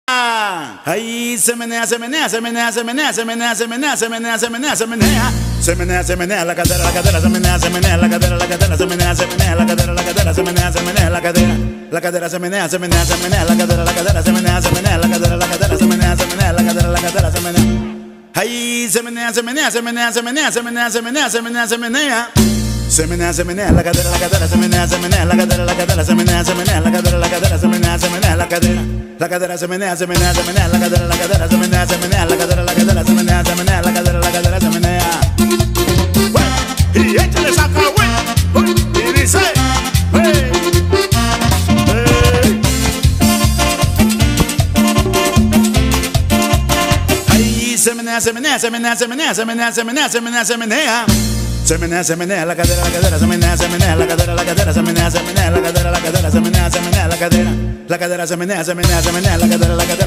Ahí se menea, se menea, se menea, se menea, se menea, se menea, se menea, se menea, se menea. Se menea, se menea la cadera, se menea, se menea la cadera, se menea, se menea la cadera, se menea, se menea la cadera, se menea, se menea, se menea la cadera, se menea, se menea la cadera, se menea, se menea la cadera, se menea. Ahí se menea, se menea, se menea, se menea, se menea, se menea, se menea, se menea. Se menea, se menea la cadera, se menea, se menea la cadera, se menea, se menea la cadera, se menea, se menea la cadera, se menea, se menea, se menea la cadera, se menea, se menea la cadera, se menea, se menea la cadera, se menea. Y échale saca, güey, y dice, ahí se menea, se menea, se menea, se menea, se menea, se menea, se menea, se menea. Se menea, se menea la cadera, se menea, se menea la cadera, se menea, se menea la cadera, se menea, se menea la cadera, se menea, se menea la cadera.